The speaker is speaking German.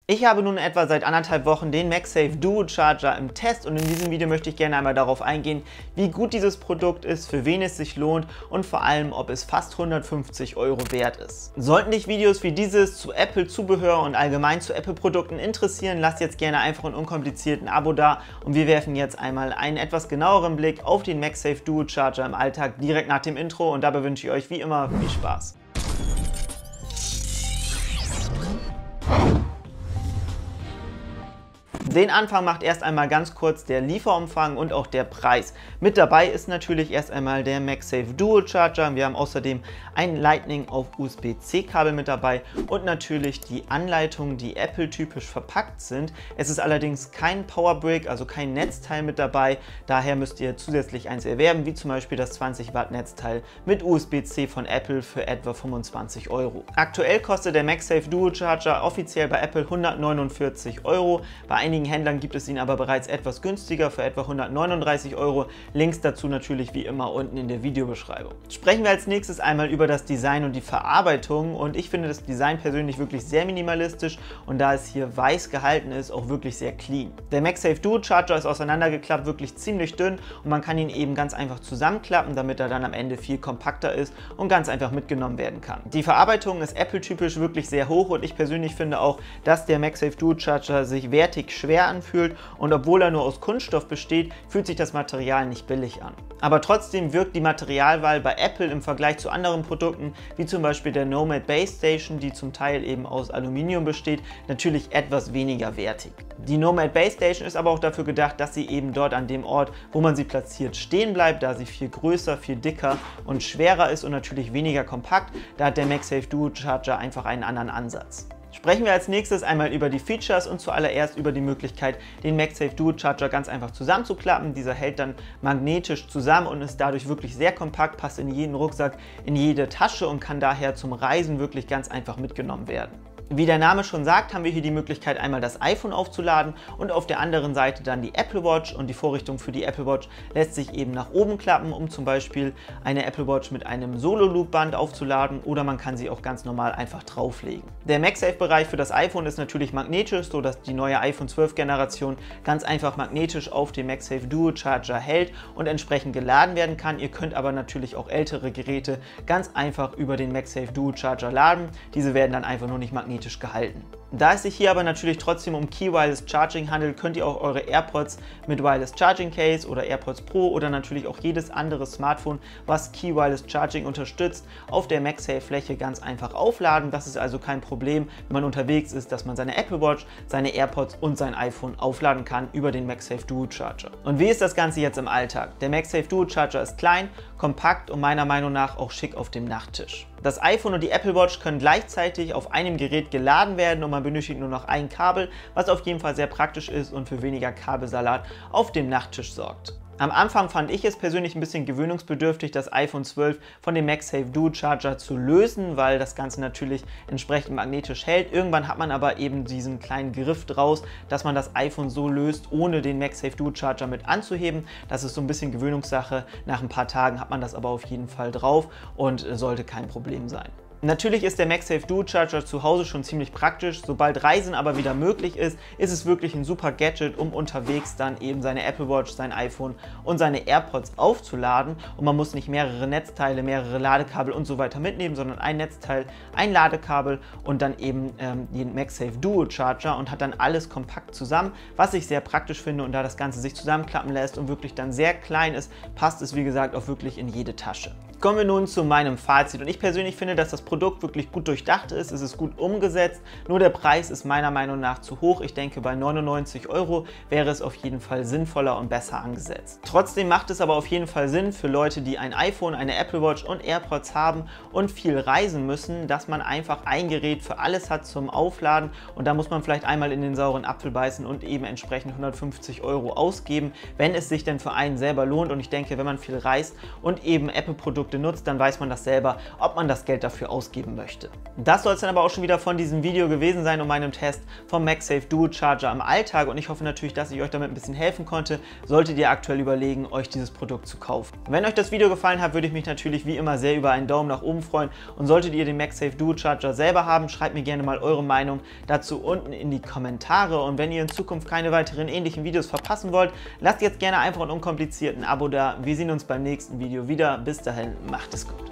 Ich habe nun etwa seit 1,5 Wochen den MagSafe Duo Charger im Test und in diesem Video möchte ich gerne einmal darauf eingehen, wie gut dieses Produkt ist, für wen es sich lohnt und vor allem, ob es fast 150 € wert ist. Sollten dich Videos wie dieses zu Apple-Zubehör und allgemein zu Apple-Produkten interessieren, lass jetzt gerne einfach einen unkomplizierten Abo da und wir werfen jetzt einmal einen etwas genaueren Blick auf den MagSafe Duo Charger im Alltag direkt nach dem Intro und dabei wünsche ich euch wie immer viel Spaß. Den Anfang macht erst einmal ganz kurz der Lieferumfang und auch der Preis. Mit dabei ist natürlich erst einmal der MagSafe Duo Charger. Wir haben außerdem ein Lightning auf USB-C Kabel mit dabei und natürlich die Anleitungen, die Apple-typisch verpackt sind. Es ist allerdings kein Powerbrick, also kein Netzteil mit dabei. Daher müsst ihr zusätzlich eins erwerben, wie zum Beispiel das 20 Watt Netzteil mit USB-C von Apple für etwa 25 €. Aktuell kostet der MagSafe Duo Charger offiziell bei Apple 149 €. Bei einigen Händlern gibt es ihn aber bereits etwas günstiger für etwa 139 €. Links dazu natürlich wie immer unten in der Videobeschreibung. Sprechen wir als nächstes einmal über das Design und die Verarbeitung und ich finde das Design persönlich wirklich sehr minimalistisch und da es hier weiß gehalten ist, auch wirklich sehr clean. Der MagSafe Duo Charger ist auseinandergeklappt, wirklich ziemlich dünn und man kann ihn eben ganz einfach zusammenklappen, damit er dann am Ende viel kompakter ist und ganz einfach mitgenommen werden kann. Die Verarbeitung ist Apple-typisch wirklich sehr hoch und ich persönlich finde auch, dass der MagSafe Duo Charger sich wertig schwer anfühlt und obwohl er nur aus Kunststoff besteht, fühlt sich das Material nicht billig an. Aber trotzdem wirkt die Materialwahl bei Apple im Vergleich zu anderen Produkten, wie zum Beispiel der Nomad Base Station, die zum Teil eben aus Aluminium besteht, natürlich etwas weniger wertig. Die Nomad Base Station ist aber auch dafür gedacht, dass sie eben dort an dem Ort, wo man sie platziert, stehen bleibt, da sie viel größer, viel dicker und schwerer ist und natürlich weniger kompakt. Da hat der MagSafe Duo Charger einfach einen anderen Ansatz. Sprechen wir als nächstes einmal über die Features und zuallererst über die Möglichkeit, den MagSafe Duo Charger ganz einfach zusammenzuklappen. Dieser hält dann magnetisch zusammen und ist dadurch wirklich sehr kompakt, passt in jeden Rucksack, in jede Tasche und kann daher zum Reisen wirklich ganz einfach mitgenommen werden. Wie der Name schon sagt, haben wir hier die Möglichkeit, einmal das iPhone aufzuladen und auf der anderen Seite dann die Apple Watch und die Vorrichtung für die Apple Watch lässt sich eben nach oben klappen, um zum Beispiel eine Apple Watch mit einem Solo-Loop-Band aufzuladen oder man kann sie auch ganz normal einfach drauflegen. Der MagSafe-Bereich für das iPhone ist natürlich magnetisch, sodass die neue iPhone 12 Generation ganz einfach magnetisch auf dem MagSafe Duo Charger hält und entsprechend geladen werden kann. Ihr könnt aber natürlich auch ältere Geräte ganz einfach über den MagSafe Duo Charger laden. Diese werden dann einfach nur nicht magnetisch gehalten. Da es sich hier aber natürlich trotzdem um Key Wireless Charging handelt, könnt ihr auch eure AirPods mit Wireless Charging Case oder AirPods Pro oder natürlich auch jedes andere Smartphone, was Key Wireless Charging unterstützt, auf der MagSafe-Fläche ganz einfach aufladen. Das ist also kein Problem, wenn man unterwegs ist, dass man seine Apple Watch, seine AirPods und sein iPhone aufladen kann über den MagSafe Duo Charger. Und wie ist das Ganze jetzt im Alltag? Der MagSafe Duo Charger ist klein, kompakt und meiner Meinung nach auch schick auf dem Nachttisch. Das iPhone und die Apple Watch können gleichzeitig auf einem Gerät geladen werden und man benötigt nur noch ein Kabel, was auf jeden Fall sehr praktisch ist und für weniger Kabelsalat auf dem Nachttisch sorgt. Am Anfang fand ich es persönlich ein bisschen gewöhnungsbedürftig, das iPhone 12 von dem MagSafe Duo Charger zu lösen, weil das Ganze natürlich entsprechend magnetisch hält. Irgendwann hat man aber eben diesen kleinen Griff draus, dass man das iPhone so löst, ohne den MagSafe Duo Charger mit anzuheben. Das ist so ein bisschen Gewöhnungssache. Nach ein paar Tagen hat man das aber auf jeden Fall drauf und sollte kein Problem sein. Natürlich ist der MagSafe Duo Charger zu Hause schon ziemlich praktisch, sobald Reisen aber wieder möglich ist, ist es wirklich ein super Gadget, um unterwegs dann eben seine Apple Watch, sein iPhone und seine AirPods aufzuladen und man muss nicht mehrere Netzteile, mehrere Ladekabel und so weiter mitnehmen, sondern ein Netzteil, ein Ladekabel und dann eben den MagSafe Duo Charger und hat dann alles kompakt zusammen, was ich sehr praktisch finde und da das Ganze sich zusammenklappen lässt und wirklich dann sehr klein ist, passt es wie gesagt auch wirklich in jede Tasche. Kommen wir nun zu meinem Fazit und ich persönlich finde, dass das Produkt wirklich gut durchdacht ist, es ist gut umgesetzt, nur der Preis ist meiner Meinung nach zu hoch. Ich denke, bei 99 € wäre es auf jeden Fall sinnvoller und besser angesetzt. Trotzdem macht es aber auf jeden Fall Sinn für Leute, die ein iPhone, eine Apple Watch und AirPods haben und viel reisen müssen, dass man einfach ein Gerät für alles hat zum Aufladen und da muss man vielleicht einmal in den sauren Apfel beißen und eben entsprechend 150 € ausgeben, wenn es sich denn für einen selber lohnt und ich denke, wenn man viel reist und eben Apple-Produkte Produkte nutzt, dann weiß man das selber, ob man das Geld dafür ausgeben möchte. Das soll es dann aber auch schon wieder von diesem Video gewesen sein und meinem Test vom MagSafe Dual Charger im Alltag, und ich hoffe natürlich, dass ich euch damit ein bisschen helfen konnte, solltet ihr aktuell überlegen, euch dieses Produkt zu kaufen. Wenn euch das Video gefallen hat, würde ich mich natürlich wie immer sehr über einen Daumen nach oben freuen, und solltet ihr den MagSafe Dual Charger selber haben, schreibt mir gerne mal eure Meinung dazu unten in die Kommentare, und wenn ihr in Zukunft keine weiteren ähnlichen Videos verpassen wollt, lasst jetzt gerne einfach und unkompliziert ein Abo da. Wir sehen uns beim nächsten Video wieder. Bis dahin, macht es gut.